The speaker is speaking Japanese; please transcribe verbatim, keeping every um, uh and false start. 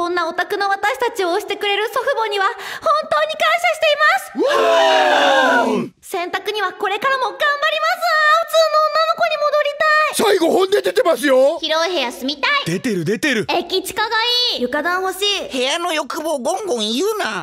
こんなオタクの私たちを推してくれる祖父母には本当に感謝しています。洗濯にはこれからも頑張ります。普通の女の子に戻りたい。 最後本音出てますよ。 広い部屋住みたい。 出てる出てる。 駅近がいい。床暖欲しい。 部屋の欲望ゴンゴン言うな。